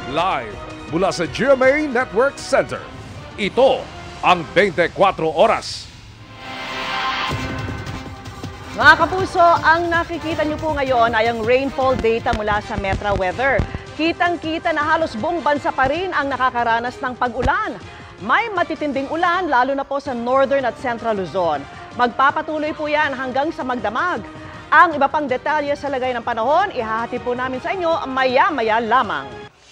Live mula sa GMA Network Center. Ito ang 24 Oras. Mga kapuso, ang nakikita niyo po ngayon ay ang rainfall data mula sa Metra Weather. Kitang-kita na halos buong bansa pa rin ang nakakaranas ng pag-ulan. May matitinding ulan lalo na po sa Northern at Central Luzon. Magpapatuloy po yan hanggang sa magdamag. Ang iba pang detalye sa lagay ng panahon, ihahati po namin sa inyo maya-maya lamang.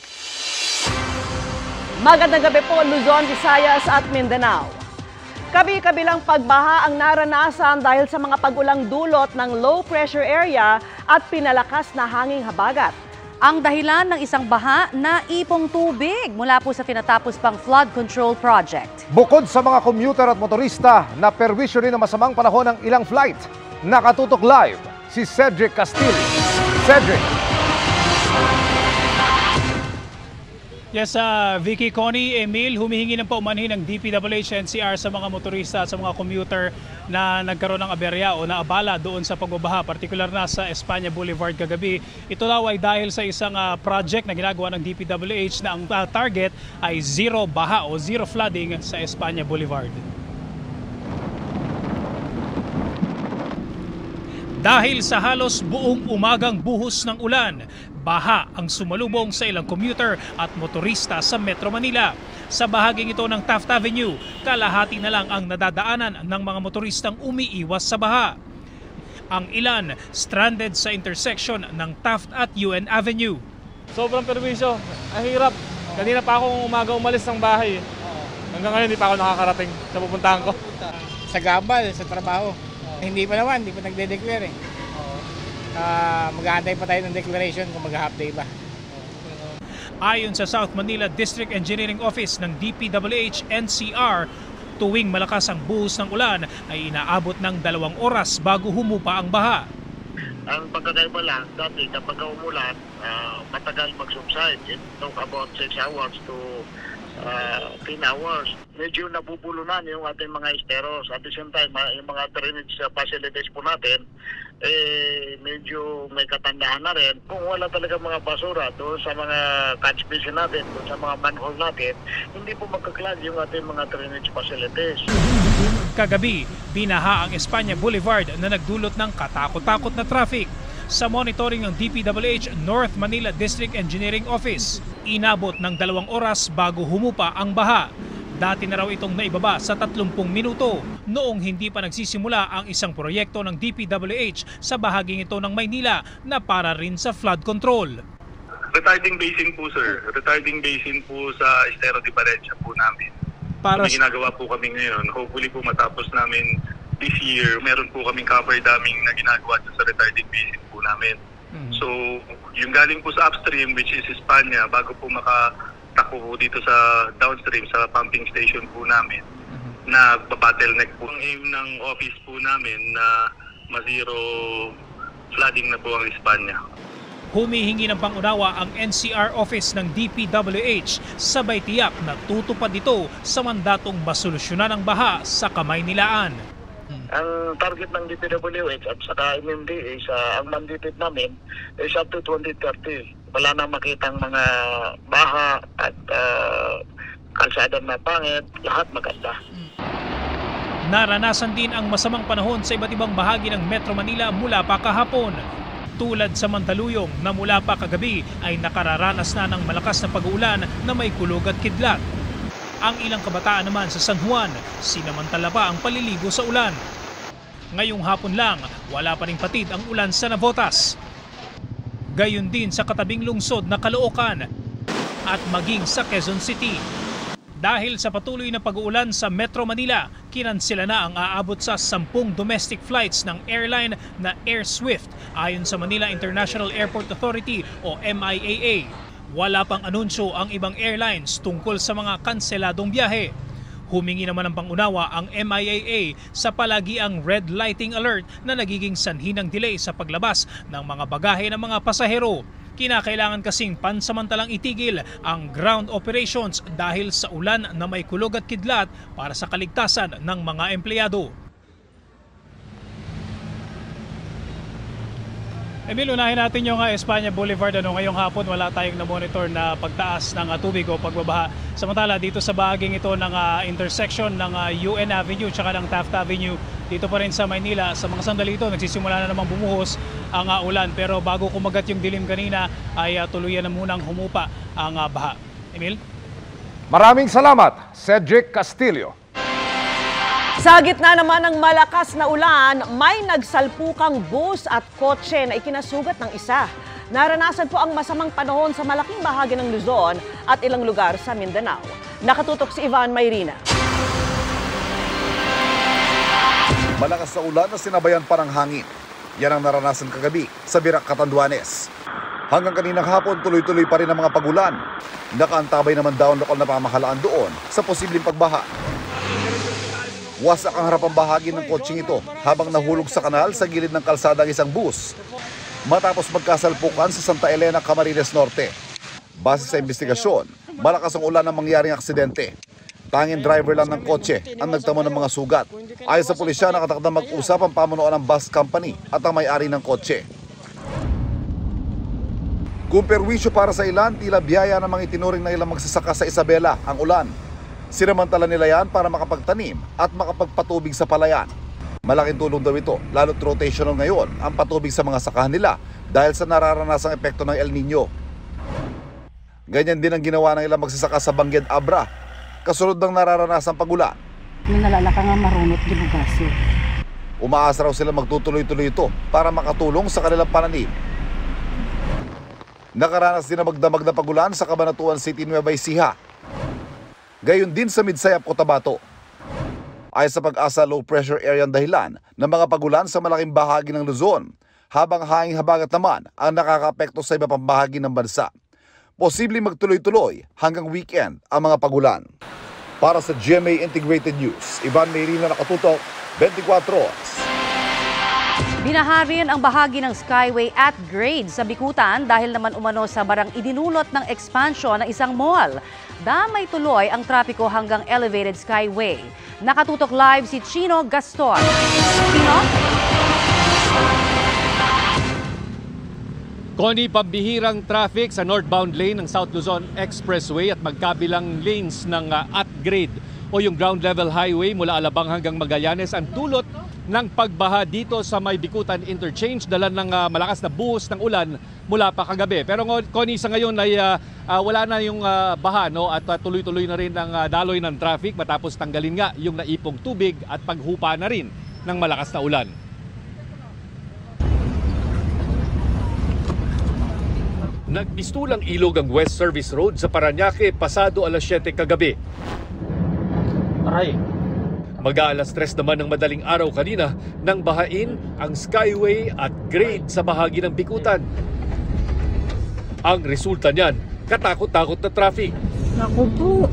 Magandang gabi po Luzon, Visayas at Mindanao. Kabi-kabilang pagbaha ang naranasan dahil sa mga pag-ulang dulot ng low pressure area at pinalakas na hanging habagat. Ang dahilan ng isang baha na ipong tubig mula po sa tinatapos pang flood control project. Bukod sa mga commuter at motorista na perwisyo rin ng masamang panahon ng ilang flight, nakatutok live si Cedric Castillo. Cedric. Yes, Vicky, Connie, Emil, humihingi ng paumanhin ng DPWH NCR sa mga motorista at sa mga commuter na nagkaroon ng aberya o naabala doon sa pagbabaha, partikular na sa Espanya Boulevard kagabi. Ito daw ay dahil sa isang project na ginagawa ng DPWH na ang target ay zero baha o zero flooding sa Espanya Boulevard. Dahil sa halos buong umagang buhos ng ulan, baha ang sumalubong sa ilang commuter at motorista sa Metro Manila. Sa bahaging ito ng Taft Avenue, kalahati na lang ang nadadaanan ng mga motoristang umiiwas sa baha. Ang ilan stranded sa intersection ng Taft at UN Avenue. Sobrang perwisyo, ang hirap. Kanina pa akong umalis ng bahay. Hanggang ngayon hindi pa ako nakakarating sa pupuntahan ko. Sa gabal, sa trabaho. Hindi pa naman, hindi pa nagde-declare eh. Mag-aantay pa tayo ng declaration kung mag-half day ba. Ayon sa South Manila District Engineering Office ng DPWH NCR, tuwing malakas ang buhos ng ulan ay inaabot ng 2 oras bago humupa ang baha. Ang pagkakaiba lang, dati kapag umulan, matagal mag-subside. It took about 6 hours to 10 hours. Medyo nabubulunan yung ating mga esteros. At the same time, yung mga drainage facilities po natin, medyo may katandahan na rin. Kung wala talaga mga basura doon sa mga catch basin natin, doon sa mga manhole natin, hindi po magkaklag yung ating mga drainage facilities. Kagabi, binaha ang Espanya Boulevard na nagdulot ng katakot-takot na traffic. Sa monitoring ng DPWH North Manila District Engineering Office, inabot ng 2 oras bago humupa ang baha. Dati na raw itong naibaba sa 30 minuto noong hindi pa nagsisimula ang isang proyekto ng DPWH sa bahaging ito ng Maynila na para rin sa flood control. Retarding basin po sir, retarding basin po sa Estero de Valencia po namin. Para may ginagawa po kami ngayon, hopefully po matapos namin this year, meron po kaming cover damming na ginagawa sa retarding basin po namin. So, yung galing po sa upstream, which is Espanya, bago po makatakbo po dito sa downstream, sa pumping station po namin, na bottleneck po. Ang aim ng office po namin na ma-zero flooding na po ang Espanya. Humihingi ng pangunawa ang NCR office ng DPWH, sabay tiyak na tutupad ito sa mandatong masolusyonan ang baha sa Kamaynilaan. Ang target ng DPWH at saka MMDA ang mandated namin is up to 2030. Wala na makitang mga baha at kalsada na pangit, lahat maganda. Naranasan din ang masamang panahon sa iba't ibang bahagi ng Metro Manila mula pa kahapon. Tulad sa Mandaluyong na mula pa kagabi ay nakararanas na ng malakas na pag-uulan na may kulog at kidlat. Ang ilang kabataan naman sa San Juan, sinamantala pa ang paliligo sa ulan. Ngayong hapon lang, wala pa ring patid ang ulan sa Navotas. Gayon din sa katabing lungsod na Caloocan at maging sa Quezon City. Dahil sa patuloy na pag-uulan sa Metro Manila, kinansela na ang aabot sa 10 domestic flights ng airline na Air Swift ayon sa Manila International Airport Authority o MIAA. Wala pang anunsyo ang ibang airlines tungkol sa mga kanseladong biyahe. Humingi naman ng pangunawa ang MIAA sa palagiang red lighting alert na nagiging sanhi ng delay sa paglabas ng mga bagahe ng mga pasahero. Kinakailangan kasing pansamantalang itigil ang ground operations dahil sa ulan na may kulog at kidlat para sa kaligtasan ng mga empleyado. Emil, unahin natin yung Espanya Boulevard. Ngayong hapon wala tayong na-monitor na pagtaas ng tubig o pagbabaha. Samantala dito sa bahaging ito ng intersection ng UN Avenue at ng Taft Avenue, dito pa rin sa Maynila, sa mga sandali ito nagsisimula na namang bumuhos ang ulan. Pero bago kumagat yung dilim kanina ay tuluyan na munang humupa ang baha. Emil? Maraming salamat, Cedric Castillo. Sa gitna naman ng malakas na ulan, may nagsalpukang bus at kotse na ikinasugat ng isa. Naranasan po ang masamang panahon sa malaking bahagi ng Luzon at ilang lugar sa Mindanao. Nakatutok si Ivan Mayrina. Malakas na ulan na sinabayan pa ng hangin. Yan ang naranasan kagabi sa Birac, Catanduanes. Hanggang kaninang hapon, tuloy-tuloy pa rin ang mga pagulan. Nakaantabay naman daw ang lokal na pamahalaan doon sa posibleng pagbaha. Wasak ang harapang bahagi ng kotseng ito habang nahulog sa kanal sa gilid ng kalsada ang isang bus matapos magkasalpukan sa Santa Elena, Camarines Norte. Base sa investigasyon, malakas ang ulan ng mangyaring aksidente. Tanging driver lang ng kotse ang nagtamo ng mga sugat. Ayon sa pulisya, nakatakdang mag-usap ang pamunuan ng bus company at ang may-ari ng kotse. Kung perwisyo para sa ilan, tila biyaya namang itinuring ng ilang magsasaka sa Isabela ang ulan. Sinamantala nila yan para makapagtanim at makapagpatubig sa palayan. Malaking tulong daw ito, lalo't rotational ngayon ang patubig sa mga sakahan nila dahil sa nararanasang epekto ng El Nino. Ganyan din ang ginawa ng ilang magsasaka sa Bangged Abra, kasunod ng nararanasang pagulan. May nalalaka nga marunot ginugasyo. Umaasa raw sila magtutuloy-tuloy ito para makatulong sa kanilang pananim. Nakaranas din na magdamag na pagulan sa Cabanatuan City, Nueva Ecija. Gayon din sa Midsayap, Cotabato. Ayon sa Pag-asa, low pressure area ang dahilan ng mga pagulan sa malaking bahagi ng Luzon, habang hanging habagat naman ang nakakaapekto sa iba pang bahagi ng bansa. Posibleng magtuloy-tuloy hanggang weekend ang mga pagulan. Para sa GMA Integrated News, Ivan Mayrina, nakatutok, 24 Oras. Binaha rin ang bahagi ng Skyway at grade sa Bikutan dahil naman umano sa barang idinulot ng expansion ng isang mall. Damay tuloy ang trapiko hanggang elevated Skyway. Nakatutok live si Chino Gaston. Chino? Connie, pambihirang traffic sa northbound lane ng South Luzon Expressway at magkabilang lanes ng at-grade o yung ground level highway mula Alabang hanggang Magallanes ang dulot ng pagbaha dito sa may Bikutan Interchange, dala ng malakas na buhos ng ulan mula pa kagabi. Pero Connie, sa ngayon ay wala na yung baha, no? At tuloy-tuloy na rin ang daloy ng traffic matapos tanggalin nga yung naipong tubig at paghupa na rin ng malakas na ulan. Nagpistulang ilog ang West Service Road sa Parañaque pasado alas 7 kagabi. Mag-aalas 3 naman ng madaling araw kanina nang bahain ang Skyway at grade sa bahagi ng Bikutan. Ang resulta niyan, katakot-takot na traffic. Naku po.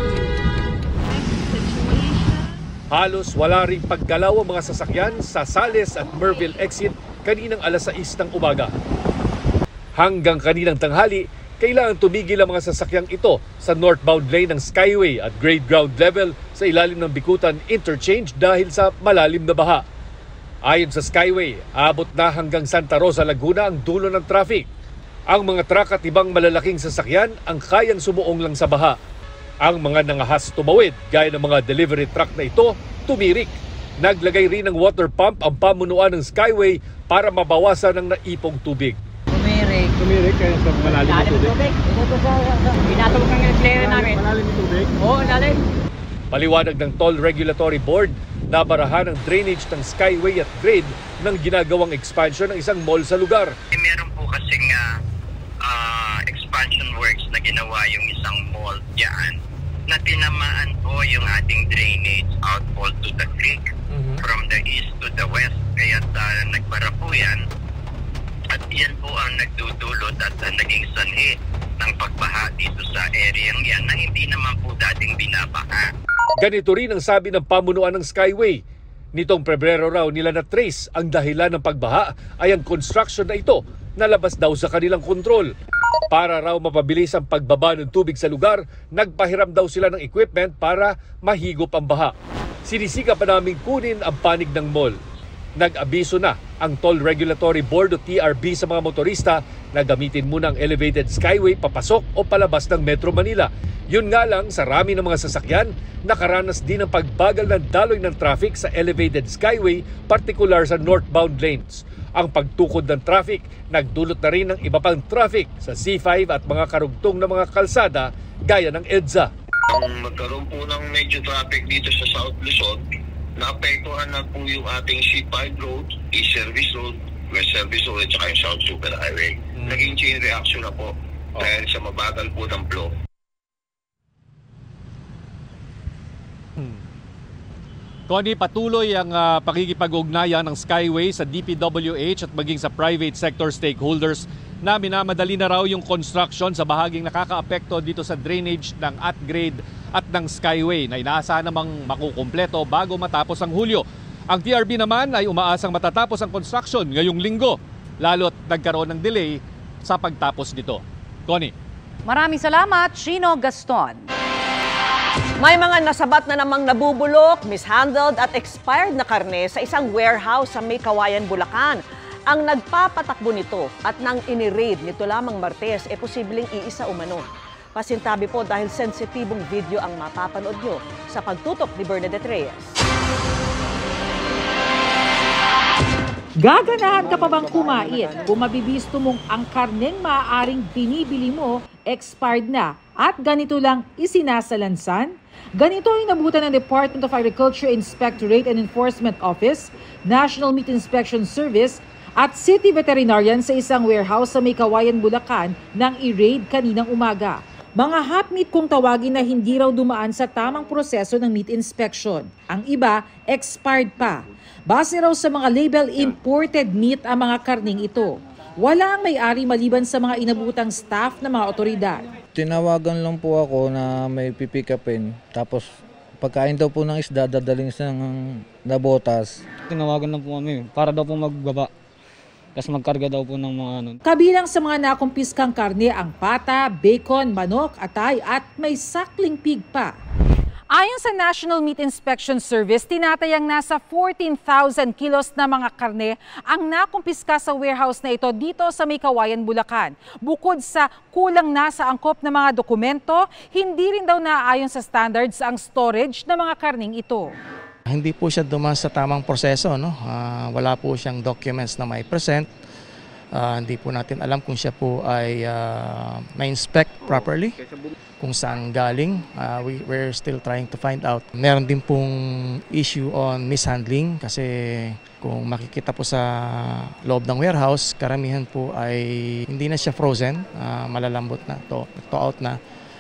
Halos wala ring paggalaw ang mga sasakyan sa Sales at Merville exit kaninang alas 6 ng umaga. Hanggang kaninang tanghali, kailangan tumigil ang mga sasakyang ito sa northbound lane ng Skyway at grade ground level sa ilalim ng Bikutan Interchange dahil sa malalim na baha. Ayon sa Skyway, abot na hanggang Santa Rosa, Laguna ang dulo ng traffic. Ang mga truck at ibang malalaking sasakyan ang kayang sumuong lang sa baha. Ang mga nangahas tumawid, gaya ng mga delivery truck na ito, tumirik. Naglagay rin ng water pump ang pamunuan ng Skyway para mabawasan ang naipong tubig. Tumirik kaya sa malalim ng tubig. Pinatawag ang clear namin. Malalim ng tubig? Oo, malalim. Paliwanag ng Toll Regulatory Board, nabarahan ang drainage ng Skyway at grade ng ginagawang expansion ng isang mall sa lugar. Meron po kasing expansion works na ginawa yung isang mall diyan na tinamaan po yung ating drainage outfall to the creek from the east to the west. Kaya nagbara po yan. At yan po ang nagdudulot at naging sanhi ng pagbaha dito sa area yan na hindi naman po dating binabaha. Ganito rin ang sabi ng pamunuan ng Skyway. Nitong Pebrero raw nila na trace ang dahilan ng pagbaha ay ang construction na ito na labas daw sa kanilang kontrol. Para raw mapabilis ang pagbaba ng tubig sa lugar, nagpahiram daw sila ng equipment para mahigop ang baha. Sinisika pa naming kunin ang panig ng mall. Nag-abiso na ang Toll Regulatory Board o TRB sa mga motorista na gamitin muna ang elevated skyway papasok o palabas ng Metro Manila. Yun nga lang, sa rami ng mga sasakyan, nakaranas din ang pagbagal ng daloy ng traffic sa elevated skyway, partikular sa northbound lanes. Ang pagtukod ng traffic, nagdulot na rin ng iba pang traffic sa C5 at mga karugtong na mga kalsada gaya ng EDSA. Magkaroon po ng medyo traffic dito sa South Luzon, naapektuhan na po yung ating C5 road, East Service Road, West Service Road at saka yung South Super Highway. Naging chain reaction na po dahil sa mabagal po ng flow. Connie, patuloy ang pakikipag-ugnayan ng Skyway sa DPWH at maging sa private sector stakeholders na minamadali na raw yung construction sa bahaging nakakaapekto dito sa drainage ng at-grade at ng Skyway na inaasahan namang makukumpleto bago matapos ang Hulyo. Ang TRB naman ay umaasang matatapos ang construction ngayong linggo, lalo't nagkaroon ng delay sa pagtapos nito. Connie. Maraming salamat, Chino Gaston. May mga nasabat na namang nabubulok, mishandled at expired na karne sa isang warehouse sa May Kawayan, Bulacan. Ang nagpapatakbo nito at nang iniraid nito lamang Martes posibleng iisa umano. Pasintabi po dahil sensitibong video ang mapapanood nyo sa pagtutok ni Bernadette Reyes. Gaganahan ka pa bang kumain kung mabibisto mong ang karneng maaaring binibili mo expired na at ganito lang isinasalansan? Ganito ay nabutan ng Department of Agriculture Inspectorate and Enforcement Office, National Meat Inspection Service at City Veterinarian sa isang warehouse sa May Kawayan, Bulacan nang i-raid kaninang umaga. Mga hot meat kung tawagin na hindi raw dumaan sa tamang proseso ng meat inspection. Ang iba, expired pa. Base raw sa mga label, imported meat ang mga karning ito. Wala ang may-ari maliban sa mga inabutang staff ng mga otoridad. Tinawagan lang po ako na may pipick upin. Tapos pagkain daw po ng isda, dadaling sa nabotas. Tinawagan lang po kami para daw po magbaba. Tapos magkarga daw po ng mga ano. Kabilang sa mga nakumpiskang karne ang pata, bacon, manok, atay at may sakling pig pa. Ayon sa National Meat Inspection Service, tinatayang nasa 14,000 kilos na mga karne ang nakumpiska sa warehouse na ito dito sa May Kawayan, Bulacan. Bukod sa kulang na sa angkop na mga dokumento, hindi rin daw naaayon sa standards ang storage ng mga karning ito. Hindi po siya dumaan sa tamang proseso, no? Wala po siyang documents na may present. Hindi po natin alam kung siya po ay na-inspect properly, kung saan galing. We're still trying to find out. Meron din pong issue on mishandling kasi kung makikita po sa loob ng warehouse, karamihan po ay hindi na siya frozen, malalambot na, thaw out na.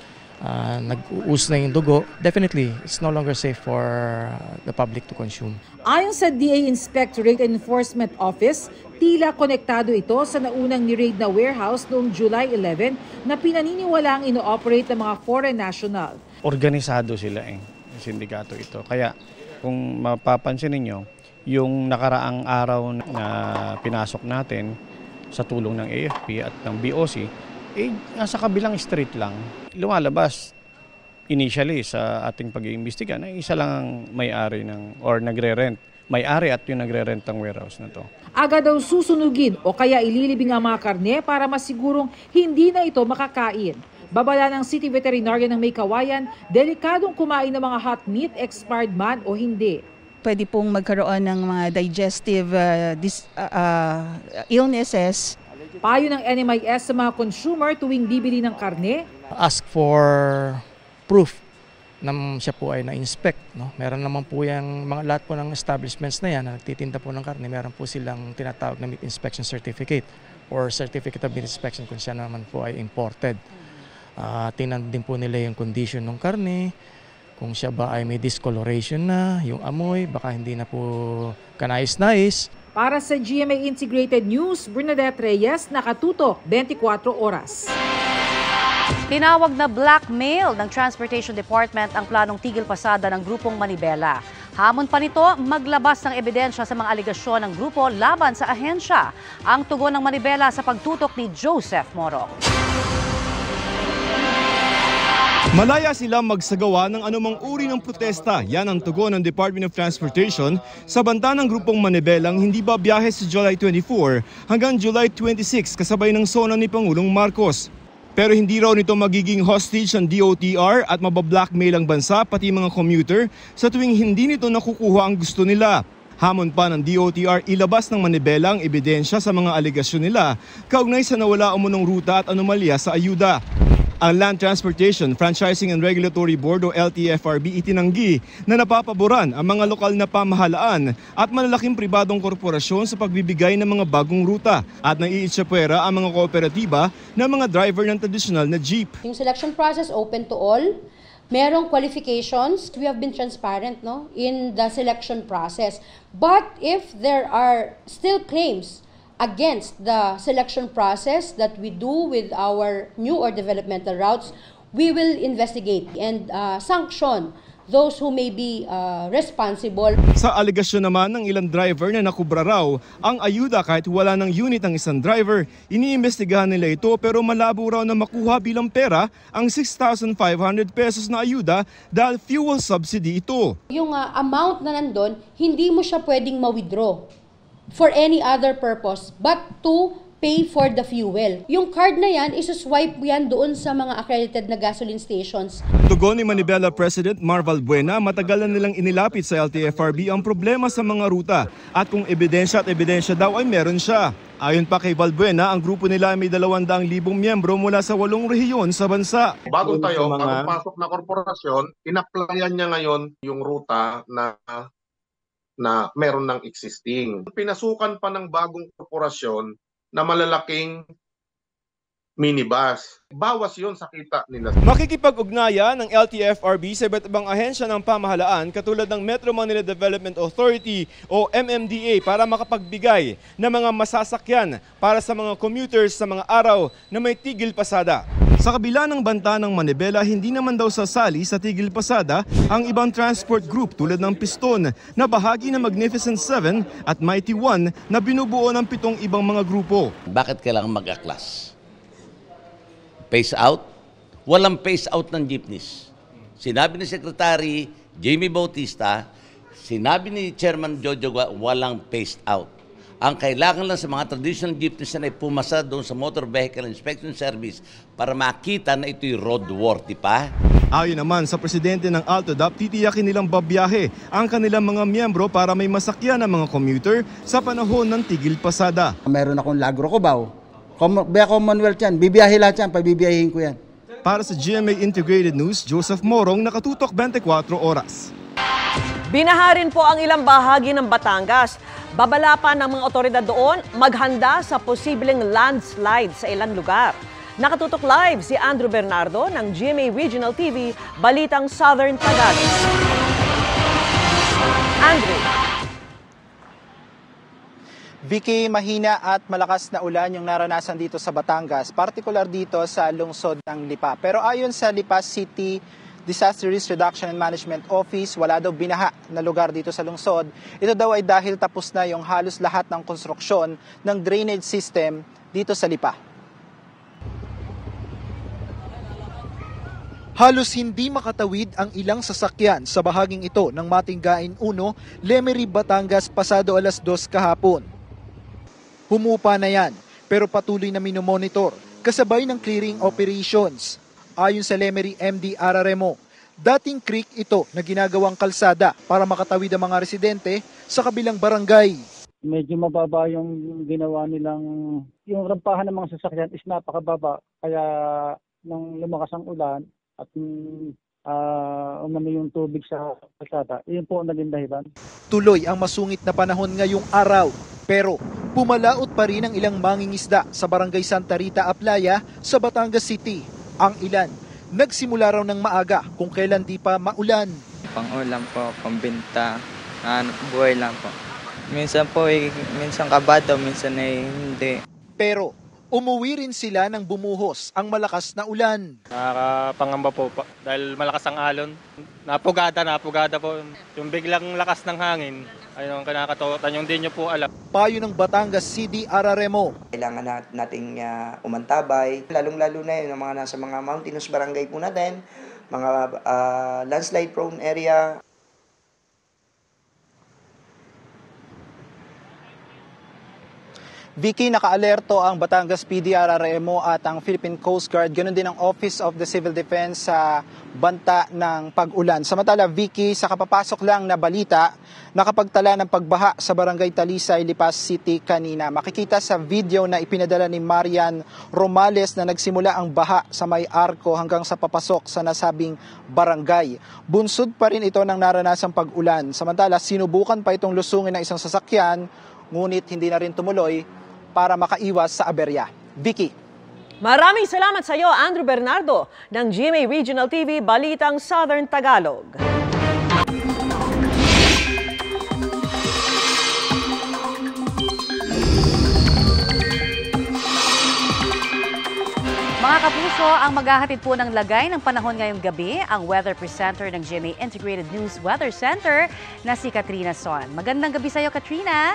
Nag-uus na yung dugo. Definitely, it's no longer safe for the public to consume. Ayon sa DA Inspectorate and Enforcement Office, tila konektado ito sa naunang ni-raid na warehouse noong July 11 na pinaniniwalaang ino-operate ng mga foreign national. Organisado sila yung sindikato ito. Kaya kung mapapansin ninyo, yung nakaraang araw na pinasok natin sa tulong ng AFP at ng BOC, nasa kabilang street lang, lumalabas initially sa ating pag-iimbestiga na isa lang ang may-ari or nagre-rent. May-ari at yung nagre-rent ng warehouse na to. Agad daw susunugin o kaya ililibing ang mga karne para masigurong hindi na ito makakain. Babala ng City Veterinarian ng May Kawayan, delikadong kumain ng mga hot meat, expired man o hindi. Pwede pong magkaroon ng mga digestive illnesses. Payo ng NMIS sa mga consumer tuwing bibili ng karne. Ask for proof na siya po ay na-inspect. No? Meron naman po yung lahat po ng establishments na yan na nagtitinda po ng karne, meron po silang tinatawag na meat inspection certificate or certificate of meat inspection kung siya naman po ay imported. Tingnan din po nila yung condition ng karne, kung siya ba ay may discoloration na, yung amoy, baka hindi na po kanais-nais. Para sa GMA Integrated News, Bernadette Reyes, nakatutok 24 oras. Tinawag na blackmail ng Transportation Department ang planong tigil pasada ng grupong Manibela. Hamon pa nito, maglabas ng ebidensya sa mga aligasyon ng grupo laban sa ahensya. Ang tugon ng Manibela sa pagtutok ni Joseph Morong. Malaya sila magsagawa ng anumang uri ng protesta. Yan ang tugon ng Department of Transportation sa banta ng grupong Manibelang hindi ba biyahe sa July 24 hanggang July 26 kasabay ng SONA ni Pangulong Marcos. Pero hindi raw nito magiging hostage ang DOTR at mabablackmail ang bansa pati mga commuter sa tuwing hindi nito nakukuha ang gusto nila. Hamon pa ng DOTR ilabas ng Manibela ang ebidensya sa mga alegasyon nila kaugnay sa nawala umunong ruta at anomalya sa ayuda. Ang Land Transportation, Franchising and Regulatory Board o LTFRB itinanggi na napapaboran ang mga lokal na pamahalaan at malalaking pribadong korporasyon sa pagbibigay ng mga bagong ruta at naiitsapwera ang mga kooperatiba ng mga driver ng tradisyonal na jeep. Yung selection process open to all. Merong qualifications. We have been transparent in the selection process. But if there are still claims against the selection process that we do with our new or developmental routes, we will investigate and sanction those who may be responsible. Sa alegasyon naman ng ilang driver na nakubra raw ang ayuda kahit wala ng unit ang isang driver, iniimbestigahan nila ito pero malabo raw na makuha bilang pera ang 6,500 pesos na ayuda dahil fuel subsidy ito. Yung amount na nandun, hindi mo siya pwedeng ma-withdraw for any other purpose but to pay for the fuel. Yung card na yan, isuswipe yan doon sa mga accredited na gasoline stations. Tugon ni Manibela President Mar Valbuena, matagal na nilang inilapit sa LTFRB ang problema sa mga ruta at kung ebidensya daw ay meron siya. Ayon pa kay Valbuena, ang grupo nila ay may 200,000 miyembro mula sa 8 rehiyon sa bansa. Bago tayo, pagpasok na korporasyon, in-applyan niya ngayon yung ruta na meron ng existing. Pinasukan pa ng bagong korporasyon na malalaking minibus. Bawas yon sa kita nila. Makikipag-ugnayan ng LTFRB sa iba't ibang ahensya ng pamahalaan katulad ng Metro Manila Development Authority o MMDA para makapagbigay ng mga masasakyan para sa mga commuters sa mga araw na may tigil pasada. Sa kabila ng banta ng Manibela, hindi naman daw sasali sa tigil pasada ang ibang transport group tulad ng Piston na bahagi ng Magnificent 7 at Mighty 1 na binubuo ng 7 ibang mga grupo. Bakit kailangan mag-aklas? Phase out? Walang phase out ng jeepneys. Sinabi ni Secretary Jamie Bautista, sinabi ni Chairman Jojo, walang phase out. Ang kailangan lang sa mga traditional jeepneys na ay pumasa doon sa Motor Vehicle Inspection Service para makita na ito'y roadworthy pa. Ayon naman sa presidente ng AltoDAP, titiyakin nilang babiyahe ang kanilang mga miyembro para may masakyan ng mga commuter sa panahon ng tigil pasada. Meron akong Lagro Cubao, Commonwealth yan, bibiyahe lahat yan, pabibiyahin ko yan. Para sa GMA Integrated News, Joseph Morong, nakatutok 24 oras. Binaharin po ang ilang bahagi ng Batangas. Babala pa ng mga otoridad doon maghanda sa posibleng landslide sa ilang lugar. Nakatutok live si Andrew Bernardo ng GMA Regional TV, Balitang Southern Tagalog. Andrew. Vicky, mahina at malakas na ulan yung naranasan dito sa Batangas, partikular dito sa lungsod ng Lipa. Pero ayon sa Lipa City Disaster Risk Reduction and Management Office, wala daw binaha na lugar dito sa lungsod. Ito daw ay dahil tapos na yung halos lahat ng konstruksyon ng drainage system dito sa Lipa. Halos hindi makatawid ang ilang sasakyan sa bahaging ito ng Matinggain 1, Lemery, Batangas pasado alas 2 kahapon. Humupa na yan pero patuloy na minomonitor kasabay ng clearing operations. Ayon sa Lemery MD Araremo, dating creek ito na ginagawang kalsada para makatawid ang mga residente sa kabilang barangay. Medyo mababa yung ginawa nilang, yung rampahan ng mga sasakyan is napakababa. Kaya nung lumakas ang ulan at umano yung tubig sa kalsada, yun po ang naging dahilan. Tuloy ang masungit na panahon ngayong araw, pero pumalaot pa rin ang ilang mangingisda sa barangay Santa Rita, Aplaya sa Batangas City. Ang ilan, nagsimula raw ng maaga kung kailan di pa maulan. Pang-ulam po, pambenta, buhay lang po. Minsan po, minsan kabado, minsan ay hindi. Pero Umuwi rin sila nang bumuhos ang malakas na ulan. Nakakapangamba po dahil malakas ang alon. Napugada po. Yung biglang lakas ng hangin, ayun ang kinakatakutan, yung di nyo po alam. Payo ng Batangas CD Araremo. Kailangan nating umantabay, lalong-lalo na yun, mga nasa mga mountainous barangay po natin, mga landslide prone area. Vicky, naka-alerto ang Batangas PD Araremo at ang Philippine Coast Guard, ganoon din ang Office of the Civil Defense sa banta ng pag-ulan. Samantala, Vicky, sa kapapasok lang na balita, nakapagtala ng pagbaha sa Barangay Talisay, Lipas City kanina. Makikita sa video na ipinadala ni Marian Romales na nagsimula ang baha sa may arko hanggang sa papasok sa nasabing barangay. Bunsod pa rin ito ng naranasang pag-ulan. Samantala, sinubukan pa itong lusungin ng isang sasakyan, ngunit hindi na rin tumuloy para makaiwas sa aberya. Vicky. Maraming salamat sa iyo, Andrew Bernardo, ng GMA Regional TV, Balitang Southern Tagalog. Mga kapuso, ang maghahatid po ng lagay ng panahon ngayong gabi, ang weather presenter ng GMA Integrated News Weather Center na si Katrina Son. Magandang gabi sa iyo, Katrina.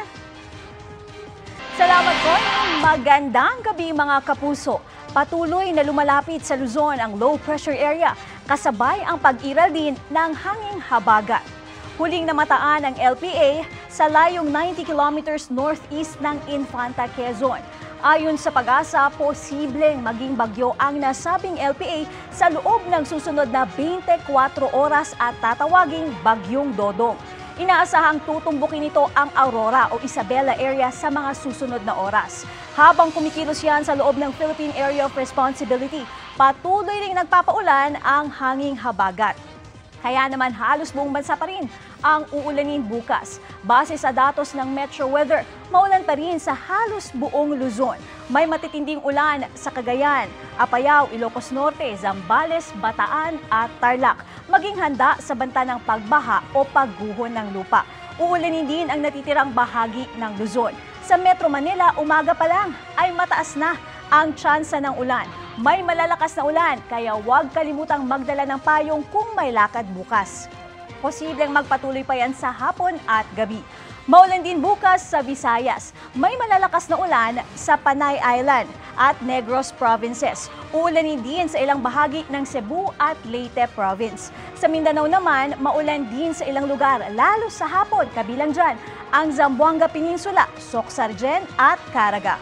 Salamat po. Magandang gabi mga kapuso. Patuloy na lumalapit sa Luzon ang low pressure area, kasabay ang pag-iral din ng hanging habagat. Huling namataan ang LPA sa layong 90 kilometers northeast ng Infanta, Quezon. Ayon sa Pag-asa, posibleng maging bagyo ang nasabing LPA sa loob ng susunod na 24 oras at tatawaging Bagyong Dodong. Inaasahang tutumbukin nito ang Aurora o Isabela area sa mga susunod na oras. Habang kumikilos yan sa loob ng Philippine Area of Responsibility, patuloy ring nagpapaulan ang hanging habagat. Kaya naman halos buong bansa pa rin ang uulanin bukas. Base sa datos ng Metro Weather, maulan pa rin sa halos buong Luzon. May matitinding ulan sa Cagayan, Apayao, Ilocos Norte, Zambales, Bataan at Tarlac. Maging handa sa banta ng pagbaha o pagguho ng lupa. Uulanin din ang natitirang bahagi ng Luzon. Sa Metro Manila, umaga pa lang ay mataas na ang tsansa ng ulan. May malalakas na ulan, kaya huwag kalimutang magdala ng payong kung may lakad bukas. Posibleng magpatuloy pa yan sa hapon at gabi. Maulan din bukas sa Visayas. May malalakas na ulan sa Panay Island at Negros Provinces. Uulanin din sa ilang bahagi ng Cebu at Leyte Province. Sa Mindanao naman, maulan din sa ilang lugar, lalo sa hapon, kabilang dyan ang Zamboanga Peninsula, Socsargen at Caraga.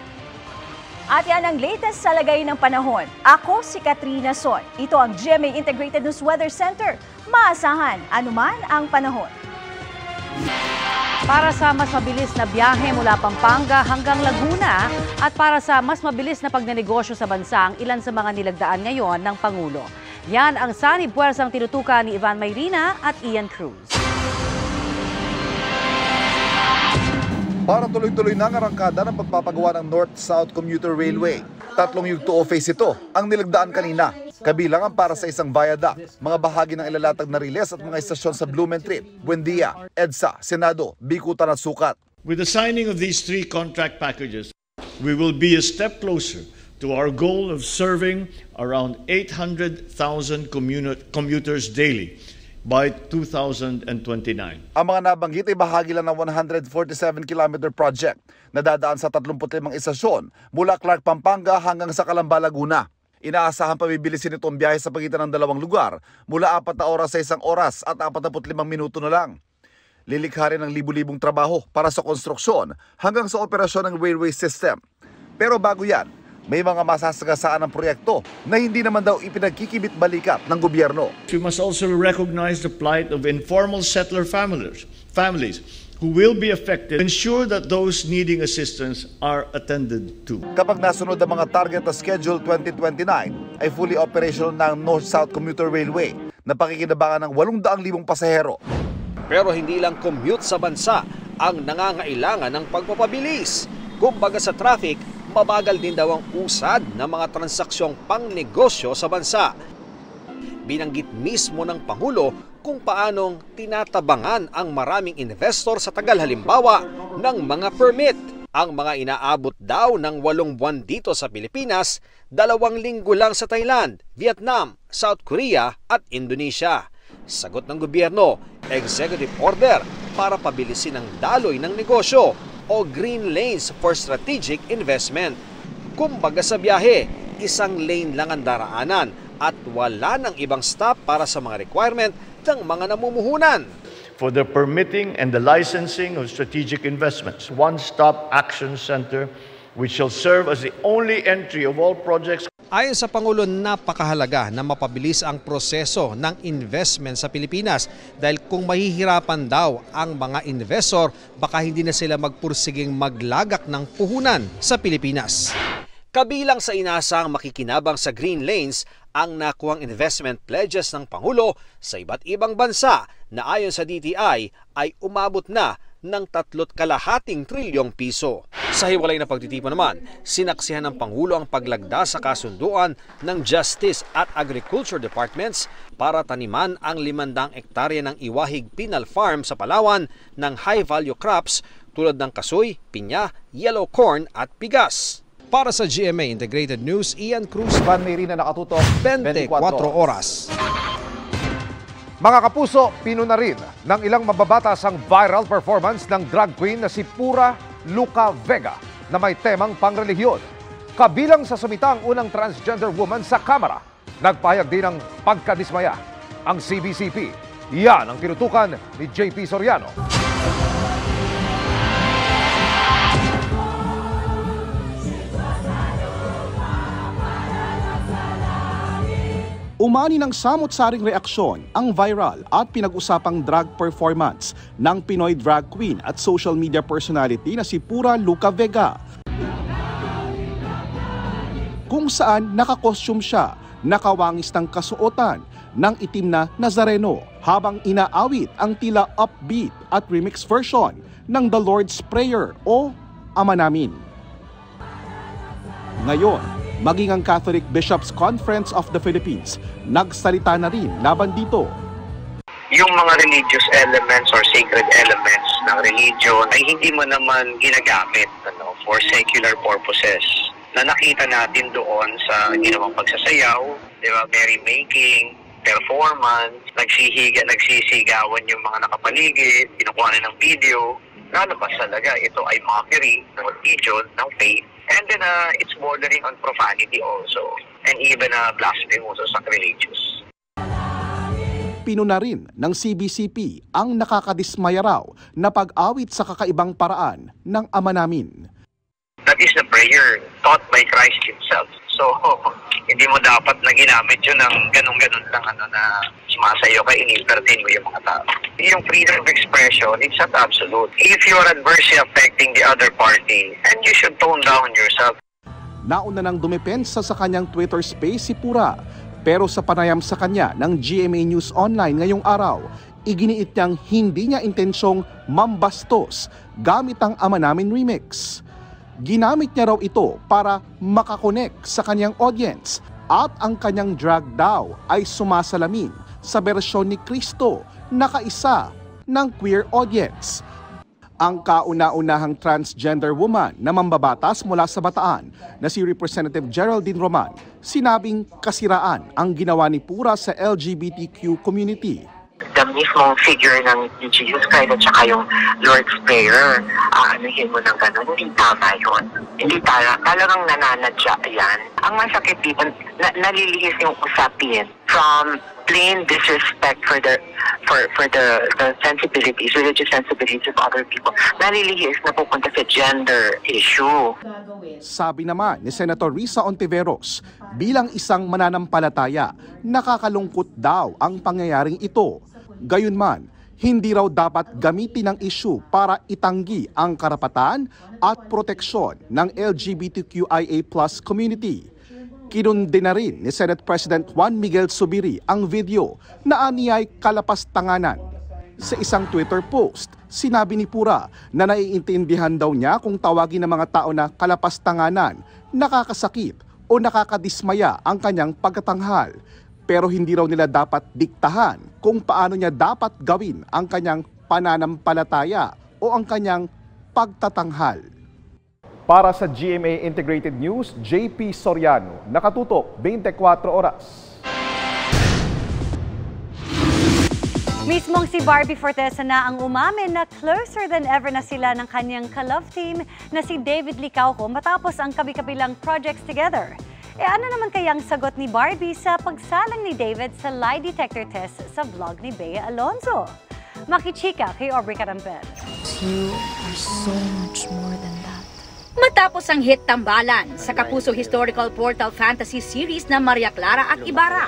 At yan ang latest sa lagay ng panahon. Ako si Katrina Son. Ito ang GMA Integrated News Weather Center. Maasahan anuman ang panahon. Para sa mas mabilis na biyahe mula Pampanga hanggang Laguna at para sa mas mabilis na pagnenegosyo sa bansa ang ilan sa mga nilagdaan ngayon ng Pangulo. Yan ang sanib puwersang tinutukan ni Ivan Mayrina at Ian Cruz. Para tuloy-tuloy na ang arangkada ng pagpapagawa ng North-South Commuter Railway. 3 yugto o phase ito ang nilagdaan kanina. Kabilang ang para sa isang viaduct, mga bahagi ng ilalatag na riles at mga istasyon sa Blumentritt, Buendia, EDSA, Senado, Bikutan at Sucat. With the signing of these 3 contract packages, we will be a step closer to our goal of serving around 800,000 commuters daily by 2029. Ang mga nabanggit ay bahagi lang ng 147-kilometer project na dadaan sa 35 istasyon mula Clark, Pampanga hanggang sa Calamba, Laguna. Inaasahan pabibilisin ito ang biyahe sa pagitan ng dalawang lugar mula 4 na oras sa 1 oras at 45 minuto na lang. Lilikha rin ng libu-libong trabaho para sa konstruksyon hanggang sa operasyon ng railway system. Pero bago yan, may mga masasagasaan ng proyekto na hindi naman daw ipinagkikibit-balikat ng gobyerno. We must also recognize the plight of informal settler families who will be affected, ensure that those needing assistance are attended to. Kapag nasunod ang mga target na Schedule 2029, ay fully operational ng North-South Commuter Railway na pakikinabangan ng 800,000 pasahero. Pero hindi lang commute sa bansa ang nangangailangan ng pagpapabilis. Kumbaga sa traffic, mabagal din daw ang usad ng mga transaksyong pangnegosyo sa bansa. Binanggit mismo ng Pangulo kung paanong tinatabangan ang maraming investor sa tagal halimbawa ng mga permit. Ang mga inaabot daw ng 8 buwan dito sa Pilipinas, 2 linggo lang sa Thailand, Vietnam, South Korea at Indonesia. Sagot ng gobyerno, executive order para pabilisin ang daloy ng negosyo o green lanes for strategic investment. Kumbaga sa biyahe, 1 lane lang ang daraanan at wala ng ibang stop para sa mga requirement ng mga namumuhunan. For the permitting and the licensing of strategic investments, one-stop action center which shall serve as the only entry of all projects. Ayon sa Pangulo, napakahalaga na mapabilis ang proseso ng investment sa Pilipinas dahil kung mahihirapan daw ang mga investor, baka hindi na sila magpursiging maglagak ng puhunan sa Pilipinas. Kabilang sa inasang makikinabang sa Green Lanes ang nakuwang investment pledges ng Pangulo sa iba't ibang bansa na ayon sa DTI ay umabot na ng 3.2 trilyong piso. Sa hiwalay na pagtitipon naman, sinaksihan ng Pangulo ang paglagda sa kasunduan ng Justice at Agriculture Departments para taniman ang 500 hektarya ng Iwahig Pinal Farm sa Palawan ng high-value crops tulad ng kasoy, pinya, yellow corn at bigas. Para sa GMA Integrated News, Ian Cruz, Van Merina nakatutok 24 oras. Mga kapuso, pino na rin ng ilang mababatas ang viral performance ng drag queen na si Pura Luca Vega na may temang pangrelihiyon. Kabilang sa sumita ang unang transgender woman sa kamera. Nagpahayag din ng pagkadismaya ang CBCP. Yan ang tinutukan ni JP Soriano. Umani ng samot-saring reaksyon ang viral at pinag-usapang drag performance ng Pinoy drag queen at social media personality na si Pura Luca Vega. Kung saan nakakostume siya, nakawangis ng kasuotan ng itim na Nazareno habang inaawit ang tila upbeat at remix version ng The Lord's Prayer o Ama Namin. Ngayon, maging ang Catholic Bishops' Conference of the Philippines, nagsalita na rin laban dito. Yung mga religious elements or sacred elements ng religion ay hindi mo naman ginagamit for secular purposes. Na nakita natin doon sa ginawang pagsasayaw, di ba, merrymaking, performance, nagsisigawan yung mga nakapaligid, kinukuha na ng video. Lalabas talaga, ito ay mockery ng religion, ng faith. And then it's bordering on profanity also. And even blasphemy also sacrilegious. Pino na rin ng CBCP ang nakakadismaya raw na pag-awit sa kakaibang paraan ng Ama Namin. That is the prayer taught by Christ himself. So, hindi mo dapat na ginamit yun ng ganun-ganun lang na sumasayo ka, in-entertain mo yung mga tao. Yung freedom of expression, it's not absolute. If you're adversely affecting the other party, and you should tone down yourself. Nauna nang dumepensa sa kanyang Twitter space si Pura, pero sa panayam sa kanya ng GMA News Online ngayong araw, iginiit niyang hindi niya intensyong mambastos gamit ang Ama Namin remix. Ginamit niya raw ito para makakonek sa kanyang audience at ang kanyang drag daw ay sumasalamin sa bersyon ni Kristo na kaisa ng queer audience. Ang kauna-unahang transgender woman na mambabatas mula sa Bataan na si Representative Geraldine Roman, sinabing kasiraan ang ginawa ni Pura sa LGBTQ community. The mismong figure ng Jesus Christ at saka yung Lord's Prayer, anuhin mo ng gano'n, hindi tama yun. Hindi talagang nananadya yan. Ang masakit dito, nalilihis yung usapin from plain disrespect for the sensibilities, religious sensibilities of other people. Nalilihis na pupunta sa gender issue. Sabi naman ni Senator Risa Ontiveros, bilang isang mananampalataya, nakakalungkot daw ang pangyayaring ito. Gayunman, hindi raw dapat gamitin ang issue para itanggi ang karapatan at proteksyon ng LGBTQIA+ community. Kinundi na rin ni Senate President Juan Miguel Zubiri ang video na aniyay kalapastanganan. Sa isang Twitter post, sinabi ni Pura na naiintindihan daw niya kung tawagin ng mga tao na kalapastanganan, nakakasakit o nakakadismaya ang kanyang pagkatanghal. Pero hindi raw nila dapat diktahan kung paano niya dapat gawin ang kanyang pananampalataya o ang kanyang pagtatanghal. Para sa GMA Integrated News, JP Soriano, nakatutok 24 oras. Mismong si Barbie Forteza na ang umamin na closer than ever na sila ng kanyang ka-love team na si David Licauco matapos ang kabi-kabilang projects together. Ano naman kayang sagot ni Barbie sa pagsalang ni David sa lie detector test sa vlog ni Bea Alonzo? Makichika kay Aubrey Carampel. You are so much more than that. Matapos ang hit tambalan sa Kapuso Historical Portal Fantasy Series na Maria Clara at Ibarra,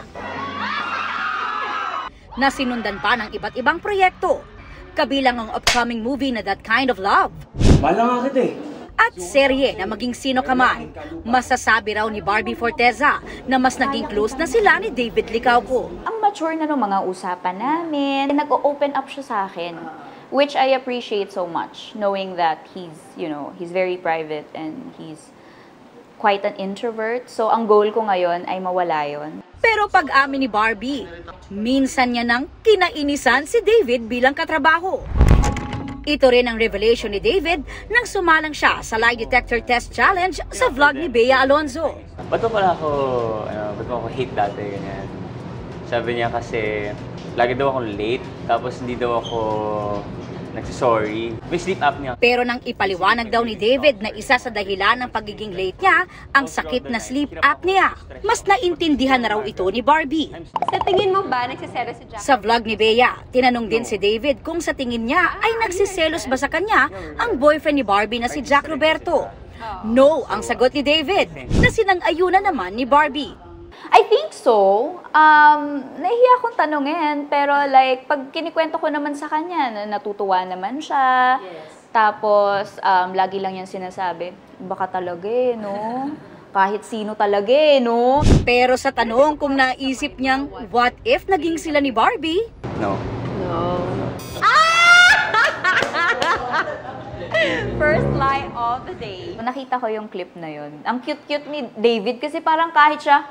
na sinundan pa ng iba't ibang proyekto, kabilang ang upcoming movie na That Kind of Love. Mahal na nga kita eh. At serye na maging sino ka man, masasabi raw ni Barbie Forteza na mas naging close na sila ni David Licauco. Ang mature na ng mga usapan namin, nag-open up siya sa akin, which I appreciate so much, knowing that he's very private and he's quite an introvert. So ang goal ko ngayon ay mawala yon. Pero pag-amin ni Barbie, minsan niya nang kinainisan si David bilang katrabaho. Ito rin ang revelation ni David nang sumalang siya sa lie detector test challenge sa vlog ni Bea Alonzo. Ba't mo ako hate dati, ganyan. Sabi niya kasi, lagi daw akong late, tapos hindi daw ako nagsisorry. May sleep apnea. Pero nang ipaliwanag daw ni David na isa sa dahilan ng pagiging late niya, ang sakit na sleep apnea. Mas naintindihan na raw ito ni Barbie. Sa tingin mo ba nagsiselos si Jack? Sa vlog ni Bea, tinanong din si David kung sa tingin niya ay nagsiselos ba sa kanya ang boyfriend ni Barbie na si Jack Roberto. No, ang sagot ni David, na sinang-ayunan naman ni Barbie. I think so. Nahihiya akong tanungin, pero like, pag kinikwento ko naman sa kanya, natutuwa naman siya. Yes. Tapos, lagi lang yan sinasabi, baka talaga no? Kahit sino talaga no? Pero sa tanong kung naisip niyang, what if naging sila ni Barbie? No. No. First lie of the day. Nakita ko yung clip na yun. Ang cute-cute ni David kasi parang kahit siya,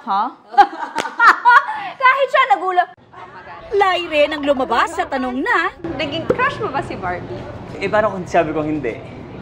kahit siya nagulat. Lie rin ang lumabas sa tanong na, naging crush mo ba si Barbie? Paano kung sabi ko hindi?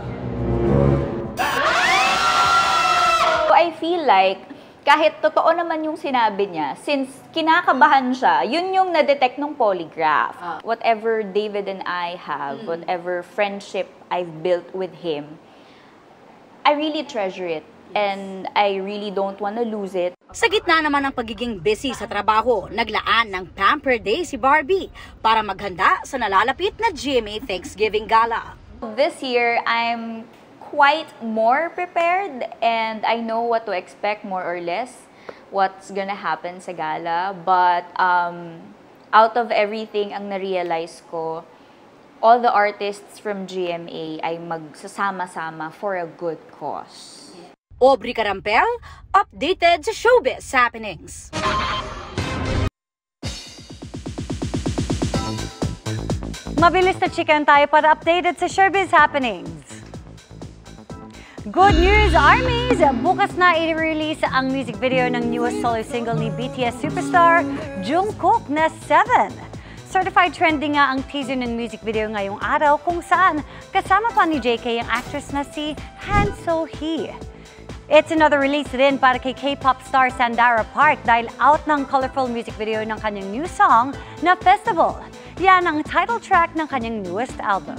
I feel like kahit totoo naman yung sinabi niya, since kinakabahan siya, yun yung na-detect ng polygraph. Whatever David and I have, whatever friendship I've built with him, I really treasure it. And I really don't want to lose it. Sa gitna naman ng pagiging busy sa trabaho, naglaan ng Pamper Day si Barbie para maghanda sa nalalapit na GMA Thanksgiving Gala. This year, I'm quite more prepared and I know what to expect more or less what's gonna happen sa gala, but out of everything ang na-realize ko, all the artists from GMA ay magsasama-sama for a good cause. Aubrey Carampel, updated sa showbiz happenings. Mabilis na chikan tayo para updated sa showbiz happenings. Good news, ARMYs! Bukas na i-release ang music video ng newest solo single ni BTS superstar Jungkook na 7. Certified trending nga ang teaser ng music video ngayong araw kung saan kasama pa ni JK ang actress na si Han So-hee. It's another release din para kay K-pop star Sandara Park dahil out ng colorful music video ng kanyang new song na Festival. Yan ang title track ng kanyang newest album.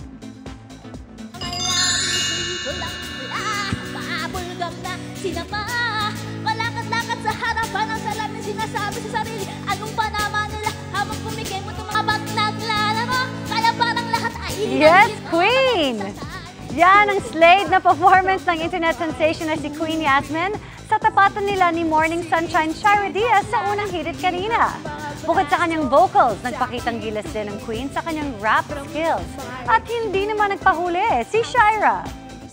Sinapa, malakad-lakad sa harapan ang salamin sinasabi sa sarili. Anong pa naman nila habang pumigay mo tumabag naglalaro. Kaya parang lahat ay Yes, Queen! Yan ang slayed na performance ng internet sensation na si Queen Yasmin sa tapatan nila ni Morning Sunshine Shira Diaz sa unang hirit kanina. Bukod sa kanyang vocals, nagpakitang gilas din ng Queen sa kanyang rap skills. At hindi naman nagpahuli si Shira.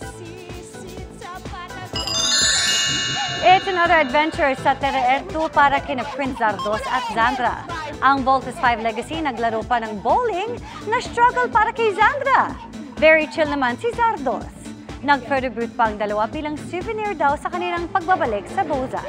It's another adventure sa Tereer 2 para kina Prince Zardos at Zandra. Ang Voltes 5 Legacy naglaro pa ng bowling na struggle para kay Zandra. Very chill naman si Zardos. Nag-further brute pa ang dalawa bilang souvenir daw sa kanilang pagbabalik sa Boza.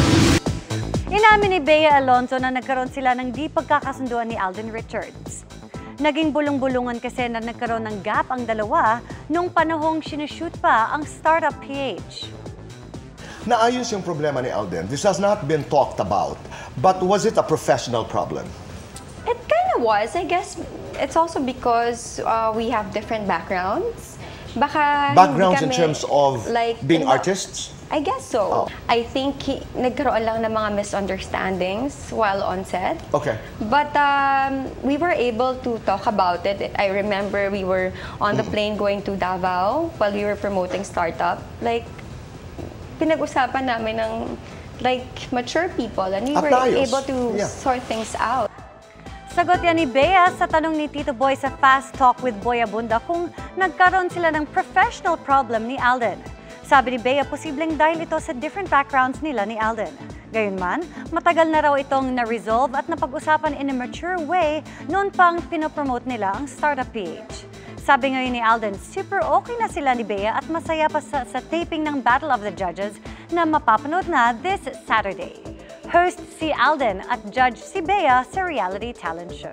Inamin ni Bea Alonzo na nagkaroon sila ng di pagkakasunduan ni Alden Richards. Naging bulong-bulungan kasi na nagkaroon ng gap ang dalawa nung panahong sinushoot pa ang Startup PH. Naayos yung problema ni Alden. This has not been talked about. But was it a professional problem? It kind of was. I guess it's also because we have different backgrounds. Baka Backgrounds hindi in kami, terms of like, being in the- artists? I guess so. I think nagkaroon lang ng mga misunderstandings while on set. Okay. But we were able to talk about it. I remember we were on the plane going to Davao while we were promoting Startup. Like, pinag-usapan namin ng like mature people and we were Atayos. able to sort things out. Sagot yan ni Bea sa tanong ni Tito Boy sa Fast Talk with Boy Abunda kung nagkaroon sila ng professional problem ni Alden. Sabi ni Bea, posibleng dahil ito sa different backgrounds nila ni Alden. Gayunman, matagal na raw itong na-resolve at napag-usapan in a mature way noon pang pinopromote nila ang Startup PH. Sabi ngayon ni Alden, super okay na sila ni Bea at masaya pa sa taping ng Battle of the Judges na mapapanood na this Saturday. Host si Alden at judge si Bea sa reality talent show.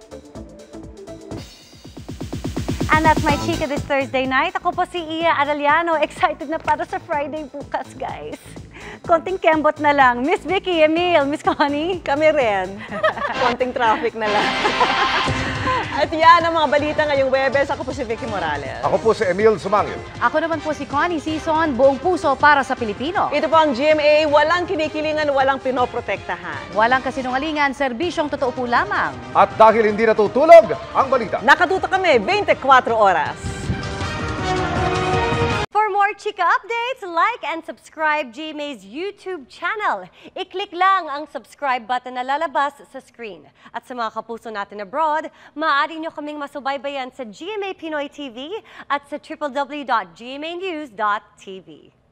And that's my chika this Thursday night. Ako po si Iya Arellano. Excited na para sa Friday bukas, guys. Konting kembot na lang. Miss Vicky, Emil, Miss Connie. Kami rin. Konting traffic na lang. At yan ang mga balita ngayong Webes. Ako po si Vicky Morales. Ako po si Emil Sumangil. Ako naman po si Connie Season, buong puso para sa Pilipino. Ito po ang GMA, walang kinikilingan, walang pinoprotektahan. Walang kasinungalingan, serbisyong totoo po lamang. At dahil hindi natutulog, ang balita. Nakatutok kami 24 oras. For more chika updates, like and subscribe GMA's YouTube channel. I-click lang ang subscribe button na lalabas sa screen. At sa mga kapuso natin abroad, maaari nyo kaming masubaybayan sa GMA Pinoy TV at sa www.gmanews.tv.